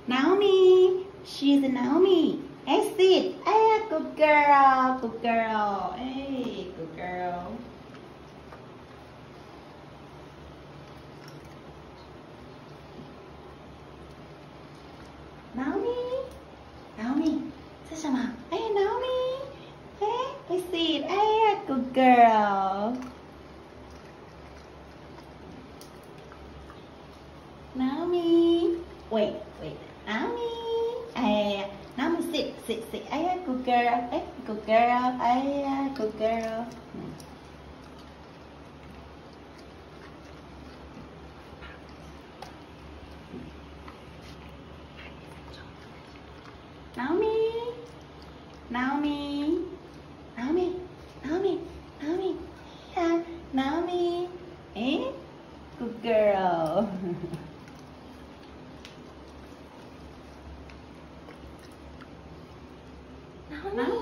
Naomi. She's Naomi. Hey, sit. Hey, good girl. Good girl. Hey, good girl. Naomi. Naomi. 这是什么？哎 Naomi. Hey, sit. Hey, good girl. Naomi. Wait. Naomi. Hey, Naomi, sit. Hey, good girl. Hey, good girl. Hey, good girl. Naomi. Yeah, Naomi. Eh? Good girl. Naomi.